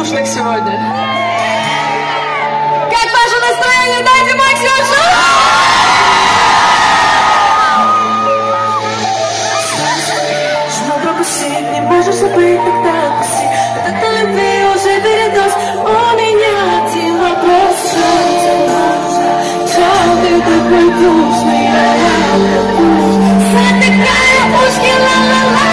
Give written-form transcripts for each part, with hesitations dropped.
душных сегодня. Как ваше настроение? Дайте максимум шума! Не можешь забыть, тогда отпусти. От этой любви уже передоз. У меня один вопрос. Что ты такой грустный? Затыкаю ушки, ла-ла-ла.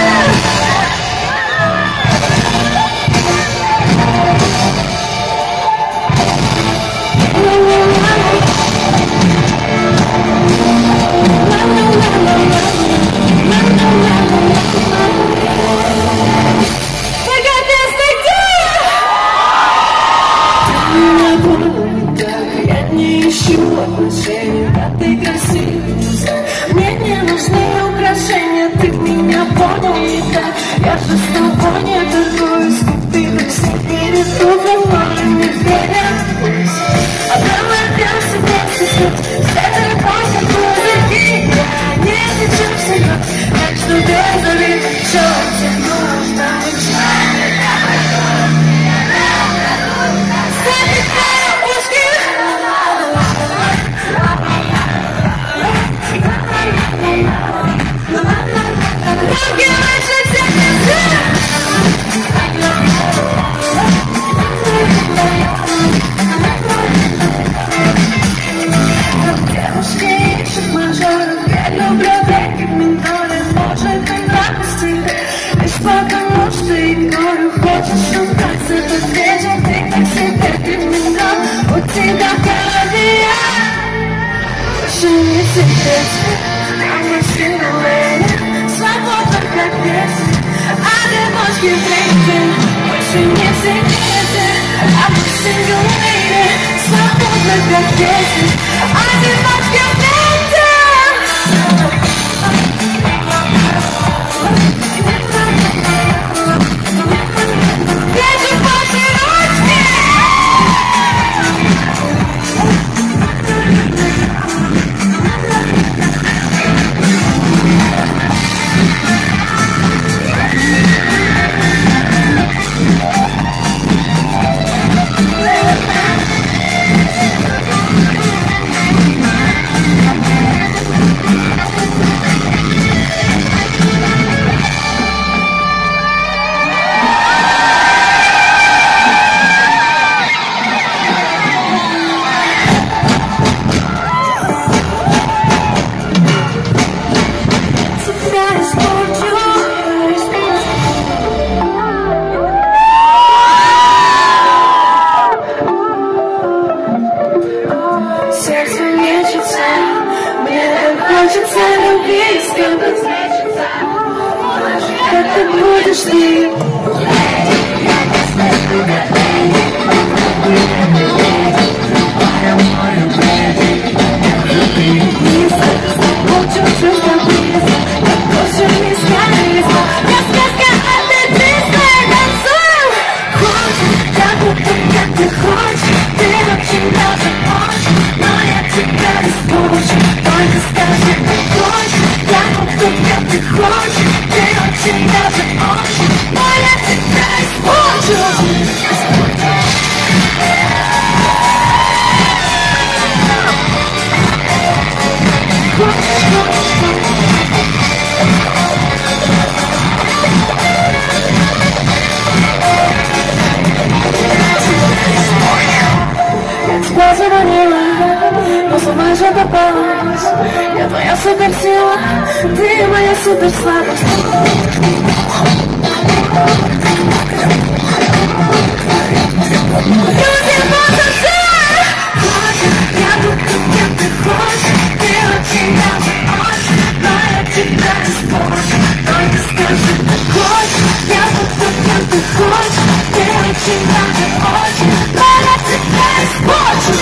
Ты красивый, мне не нужны украшения. Ты меня понял не так. Я же с тобой не торгуюсь. Ты такси перед углом не верят. А давай прям себе сейчас. Это просто музыки. Я не хочу всерьез. Так что безови, что тебе нужно. Затыкаю ушки. Свободно как ветер, одиночки встреты. Больше не секреты, а мы сингулейты. Свободно как ветер, одиночки встреты. Держи ваши ручки. Сердце мечется, мне так хочется любить, сколько встретиться. Как ты будешь ты? Но сама же попалась. Я твоя суперсила, ты моя суперслабость. Люди будут все. Я тут, как ты хочешь. Ты очень даже очень. Но я тебя не спорю. Только скажи, ты хочешь. Я тут, как ты хочешь. Ты очень даже очень. Но я тебя не спорю.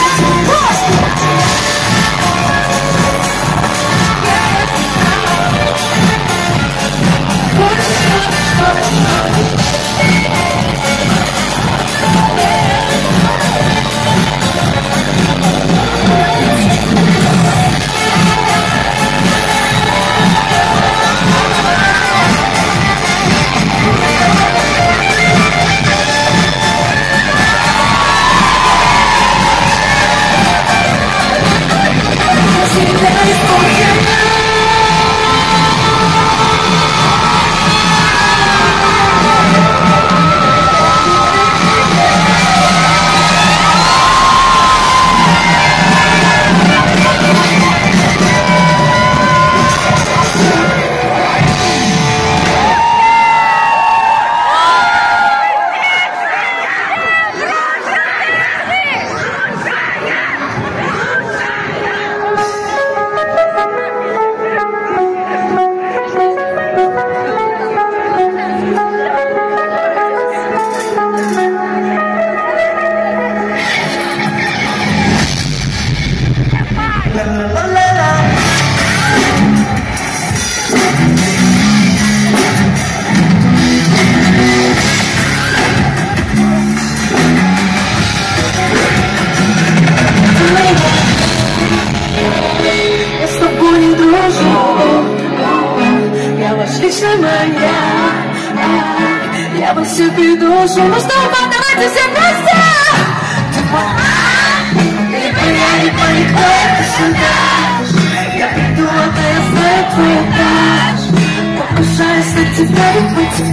Я по себе душу, ну что, давайте все вместе. Ты моя, никто это шантаж. Я приду, это я знаю твой этаж. Покушаюсь на тебя и быть.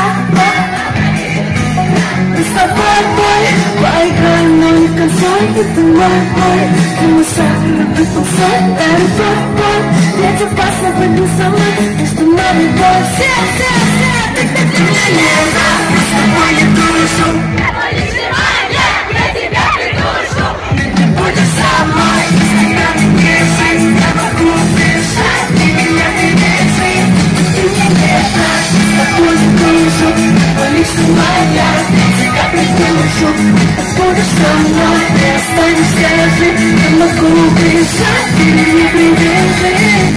Мы с тобой, бой, поиграем, но не в конце. Ты мой, ты мой сам, любит танцевать. Это твой бой, ведь опасно быть не со мной. Между нами бой, все, ты меня не знал. Мы с тобой не душу. Это лишь я тебя придушу. Ты будешь со мной, если я не жизнь. Я могу бежать, ты меня не держи. Ты мне не знаешь, мы с тобой не душу. Это лишь моя, я тебя придушу. Ты будешь со мной, ты останешься жить. Я могу бежать, ты меня не держи.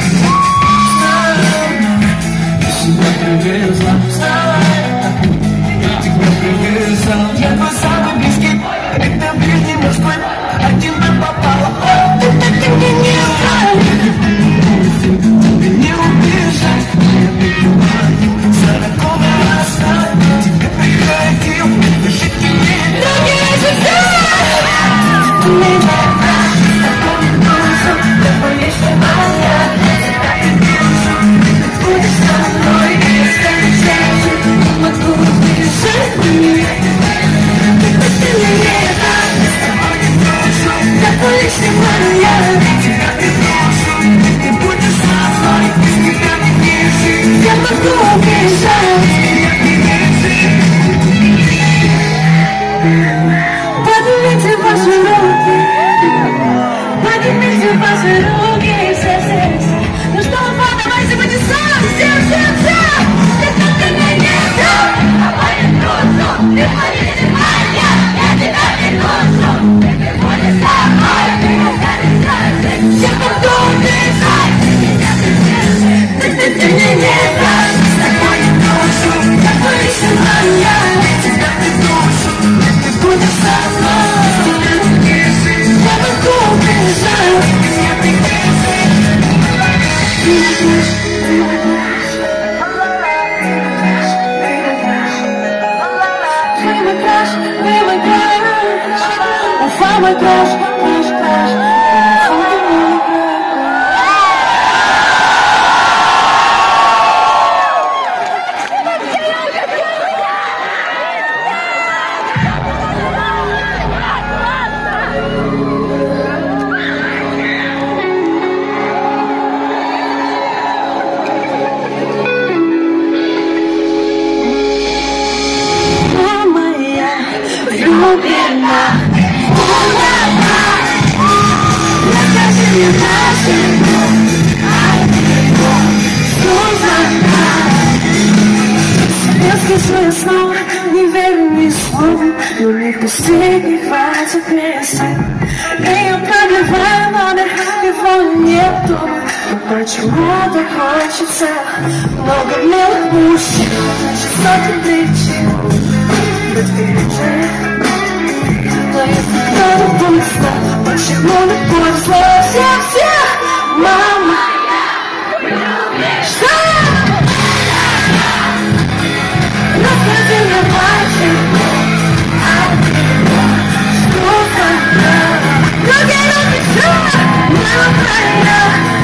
Я твой самый близкий, это ближний мужской. Один бы попала, ты так и мне не знал. Не убежать, я прикрываю 40-й раз. Тебе приходил, жить не верю. Другие же все. Ты меня враг, с тобой не душу. Тобой лишь моя, я тебя придушу. Ты будешь со мной, и останешься жить. Не могу убежать, ты меня. Ты меня враг, с тобой не душу. Тобой лишь моя, я тебя придушу. Ты будешь со мной, без тебя не жить. Я могу убежать, меня придержи. Поднимите ваши руки, поднимите ваши руки, все. Ну что, давайте в унисон, все. Ты только меня ждешь, тобой не душу. Ты моя моя, я тебя придушу. Ты будешь со мной, ты останешься жить. Я могу убежать, ты меня придержи. Ты меня не дашь, с тобой не душу. Тобой лишь моя, я тебя придушу. Ты будешь со мной, тебя не держи. Я могу убежать, ты меня придержи. My crush, Мама, я влюблена. Я скажу снова, не верю ни слову, но не последний хватит места. Я пробиваю номер, его нет дома. Но почему-то хочется много милых мужчин, сотни причин быть впереди. Но если кто-то быстро, почему любовь зло всех, мама? Что? Расскажи мне, почему? Что тогда? Другие руки все, влюблена.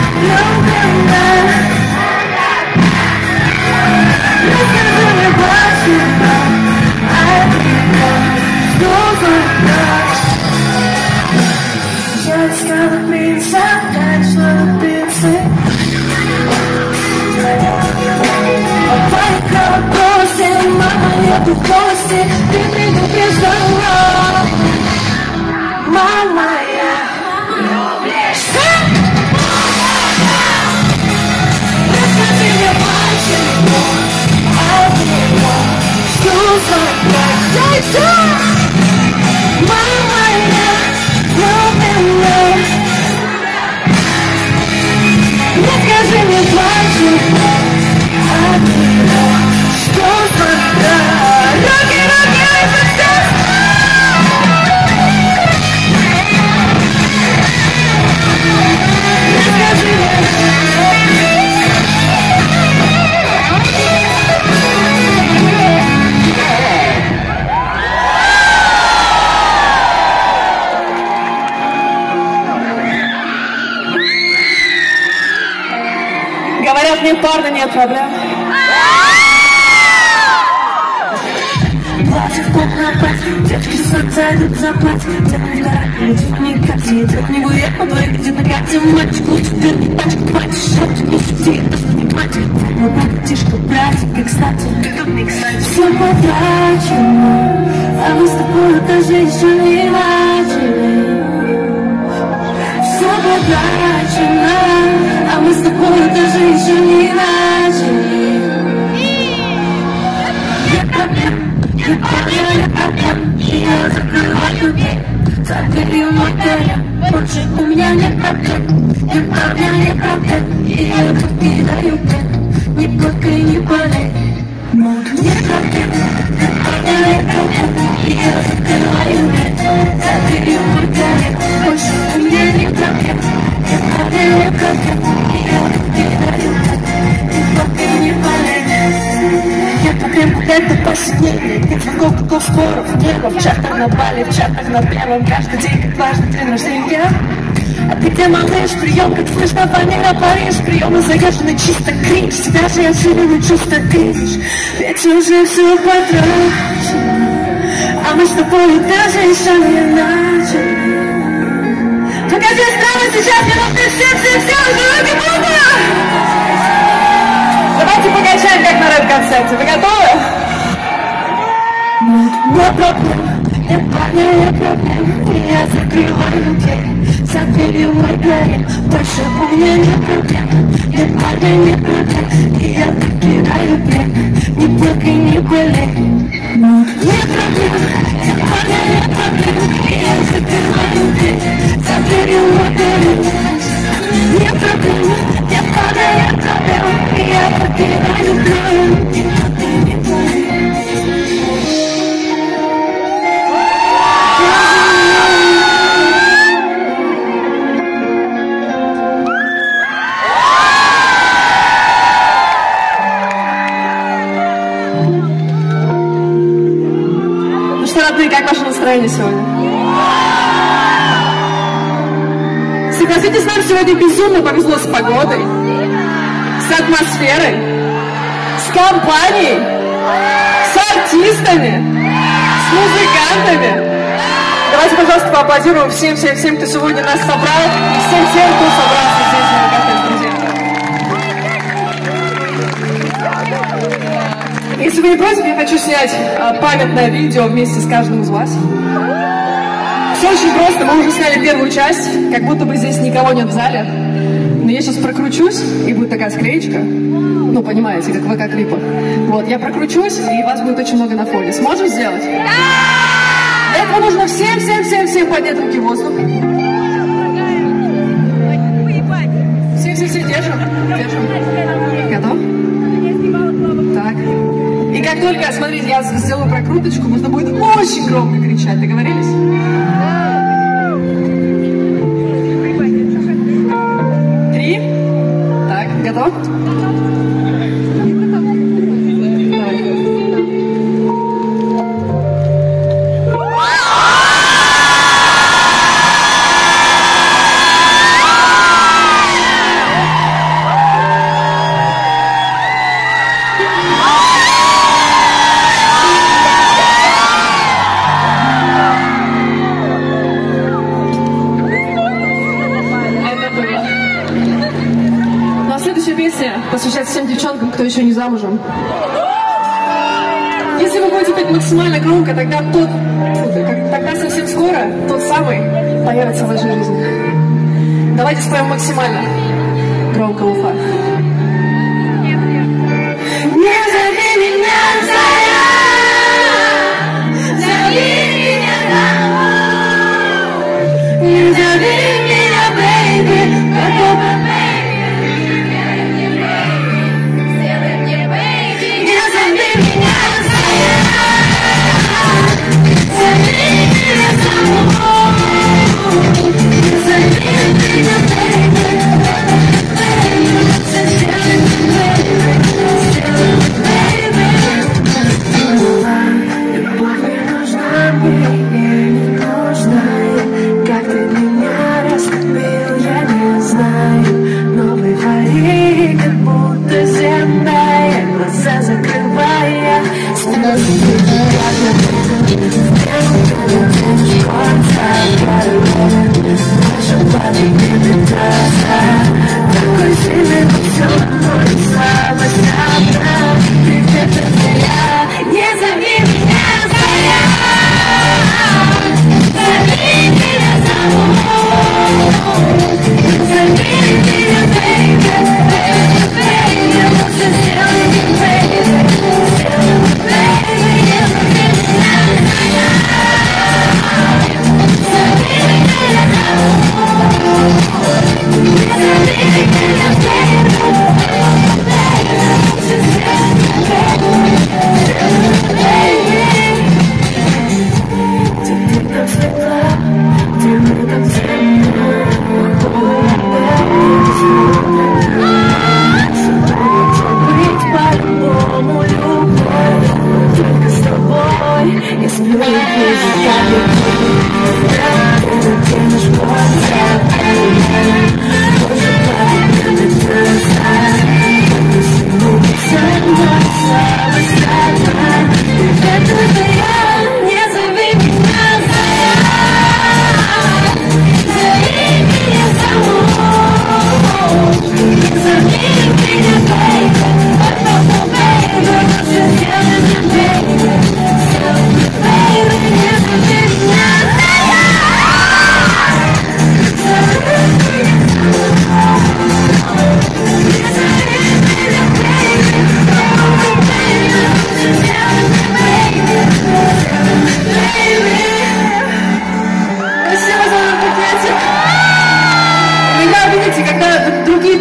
Расскажи мне, почему? Я искала принца, нашла принца. Поехала в гости, мама, еду в гости. Ты предупреждала, мама, я что? Расскажи мне, почему? Что за мама, я влюблена. нет парня, нет проблем. Платье в пол на платье, девочки сердца идут за платье. Делай в гараже, идет не карте, идет не бует, но твой где на карте. Мальчик, лучше верни пачку, платье, шапки, не шути, это что не платье. Ну, братишка, братик, и кстати, ты тут не кстати. Все потрачено, а мы с тобой даже еще не начали. Все потрачено, а мы с тобой даже еще не начали. Я закрываю дверь, за дверью мой горем. Больше у меня нет проблем, нет проблем, нет проблем. И я тут кидаю плен, не плакай, не болей. Нет проблем, нет проблем, нет проблем. И я закрываю дверь, за дверью мой горем. Больше у меня нет проблем, нет проблем, нет проблем. И я тут кидаю плен, не плакай, не болей. Нет проблем, это посильнее. Нет звонков, споров, нервов. В чатах на бале, в чатах на первом. Каждый день, как важный день рождения. А ты где, малыш, прием, как слышно, фанера, Париж. Приемы заезжены, чисто кринж. Тебя же я сильно чувство кринж. Ведь уже все потрачено, а мы с тобой даже еще не начали. Покажи страну сейчас, мне нужны все, дороги буду. Давайте покачаем, как на рэп-концерте. Вы готовы? Нет проблем, нет парня, нет проблем. Я закрываю дверь, за дверью мой горем. Больше у меня нет проблем, нет парня, нет проблем. И я покидаю плен, не плакай, не болей. Нет проблем, нет парня, нет проблем. И я закрываю дверь, за дверью мой горем. Нет проблем, нет парня, нет проблем. И я покидаю плен, не плакай, не болей. Как ваше настроение сегодня? Согласитесь, нам сегодня безумно повезло с погодой, с атмосферой, с компанией, с артистами, с музыкантами. Давайте, пожалуйста, поаплодируем всем, кто сегодня нас собрал, и всем, кто собрался здесь на кафе, друзья. Если вы не против, я хочу снять памятное видео вместе с каждым из вас. Все очень просто, мы уже сняли первую часть, как будто бы здесь никого нет в зале. Но я сейчас прокручусь, и будет такая склеечка. Ну, понимаете, как в ВК-клипах. Вот, я прокручусь, и вас будет очень много на фоне. Сможем сделать? Да! Для этого нужно всем поднять руки в воздух. Все, держим. Готов? Так. И как только, смотрите, я сделаю прокруточку, нужно будет очень громко кричать. Договорились? 3. Так, готов? Посвящать всем девчонкам, кто еще не замужем. Если вы будете петь максимально громко, тогда совсем скоро тот самый появится в вашей жизни. Давайте споем максимально громко, Уфа. Не зови меня, заря, зови меня домой. Не зови меня, бэйби, какого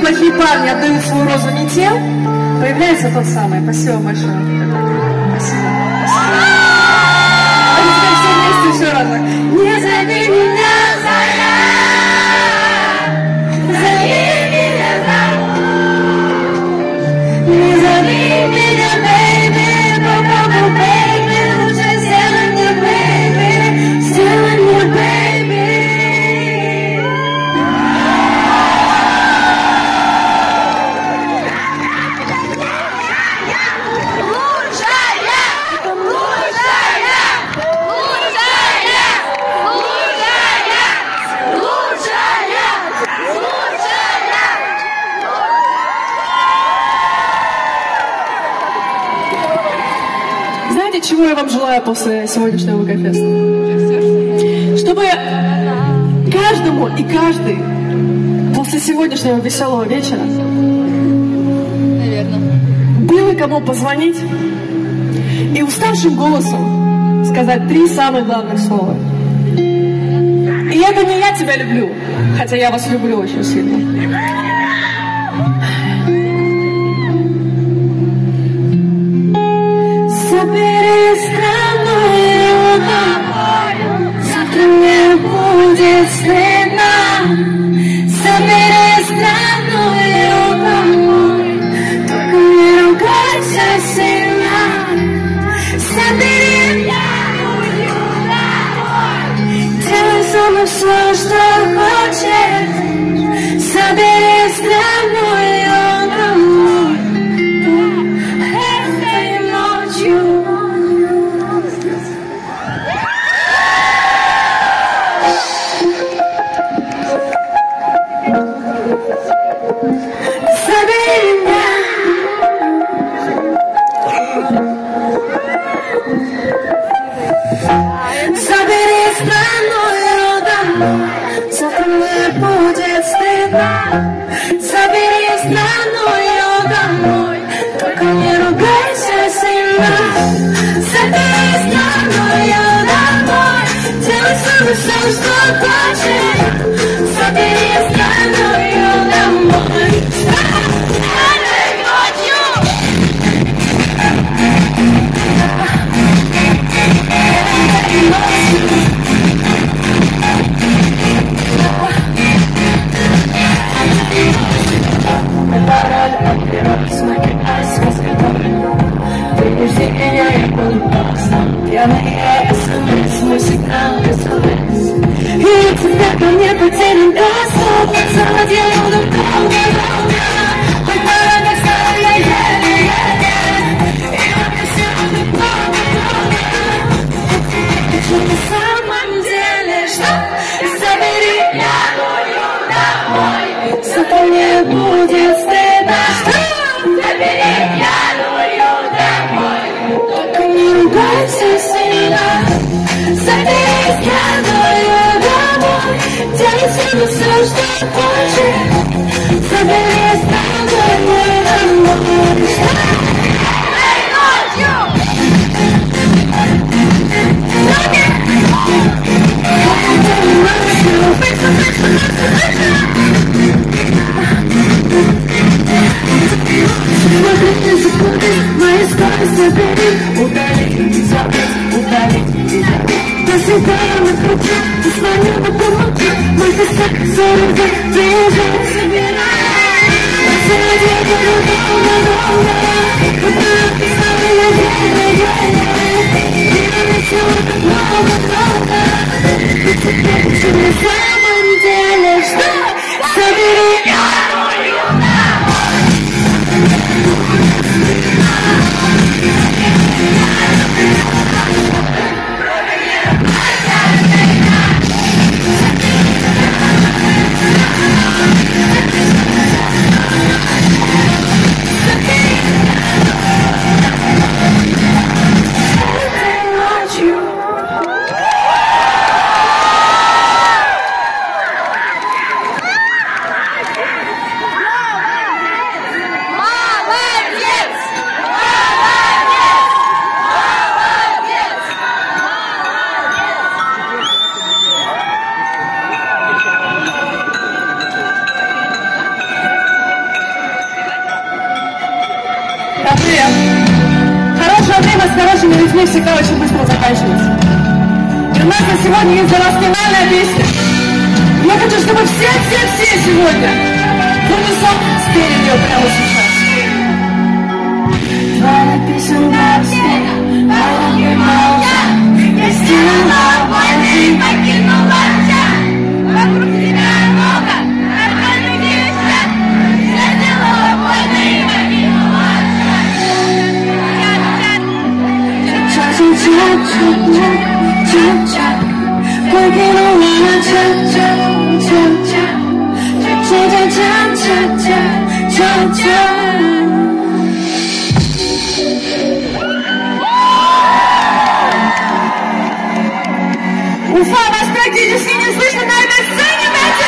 плохие парни отдают свою розу не тем, появляется тот самый. Спасибо большое. Спасибо. А теперь все вместе еще раз. Не зови меня, зови меня замуж. Не зови меня, baby, по-моему, baby, лучше сделай мне, baby, сделай мне, baby. Знаете, чего я вам желаю после сегодняшнего ВК-феста? Чтобы каждому и каждый после сегодняшнего веселого вечера было кому позвонить и уставшим голосом сказать 3 самых главных слова. И это не «я тебя люблю», хотя я вас люблю очень сильно. Собери страну домой, завтра мне будет стыдно. Собери страну домой, только не ругайся сильно. Собери страну домой, делай со мной все, что хочешь. Собери страну домой. Забери страну домой, завтра мне будет стыдно. Забери страну домой, только не ругайся сильно. Забери страну домой, делай со мной все, что хочешь. Забери страну домой. Пьяная СМС, мой сигнал СМС. И тебя ко мне потерян доступ. Заводила долго. Хоть дорога старая, и вообще все много. Что на самом деле, что? Забери пьяную домой, завтра мне будет стыдно. Забери пьяную домой, только не ругайся сильно. Забери пьяную домой, делай со мной все, что хочешь. Забери пьяную домой. Мои слова забери, удали, забыть, удали. До свидания, мы крути, ты звонил, но помолчи. Мой писак, заряди, приезжай, собирай. Заради, долго. Вот ты написала, я. И на сегодня много. И теперь ты на самом деле, что? Забери пьяную домой. хорошими людьми всегда очень быстро заканчивается. И у нас на сегодня есть для вас финальная песня. Я хочу, чтобы все сегодня в унисон спели ее прямо сейчас. Твоя песенка снега, а я молча. Я сделала войны и покинула чат. Вокруг тебя много нормальных девчат. Я сделала войны и покинула чат. Покинула чат. Уфа, вас практически не слышно на этой сцене, дайте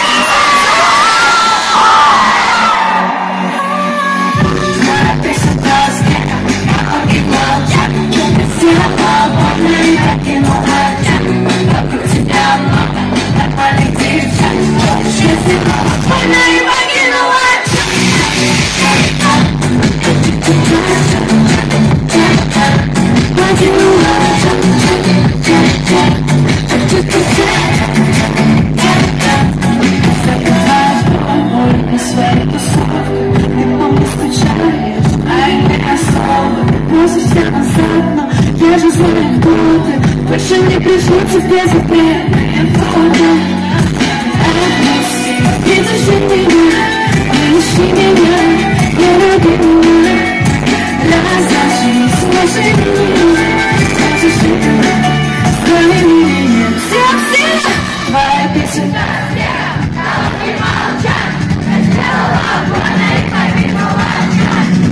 я же знаю, кто ты. Больше не пришло тебе запретные фото. Отпусти, и души меня, не ищи меня, не ради меня. Разожись, наши меня, разожи меня, скрои меня. Все, твоя песня. Не молчат, я сделала больно и покинула чат.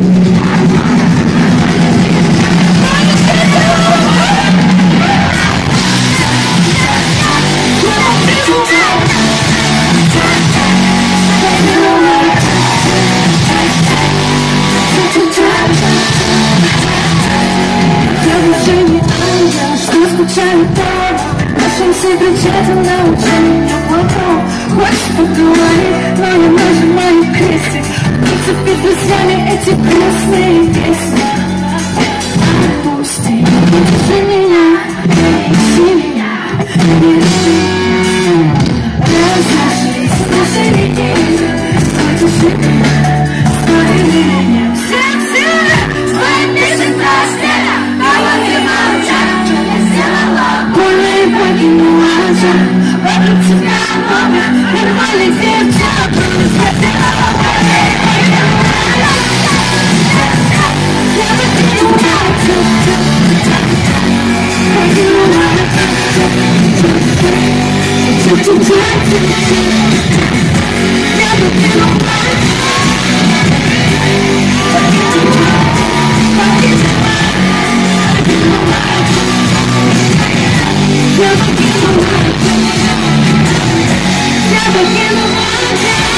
Скучаю дома, нашим секретом научи меня плохому. Хочешь поговорить, но я нажимаю крестик. Прицепить друзьями эти грустные песни. Отпусти, не держи меня, не ищи меня, не ищи. Разожись, наши линии, вытуши меня, скрои меня. Все, твои песни красные, головы молчат. Больно и покинула чат. Вокруг тебя много нормальных девчат. Я сделала больно и покинула чат. Я покинула чат. Покинула чат. Я покинула я покинула